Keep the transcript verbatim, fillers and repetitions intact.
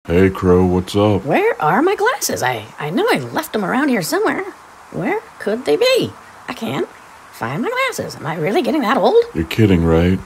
Hey, Crow, what's up? Where are my glasses? I, I know I left them around here somewhere. Where could they be? I can't find my glasses. Am I really getting that old? You're kidding, right?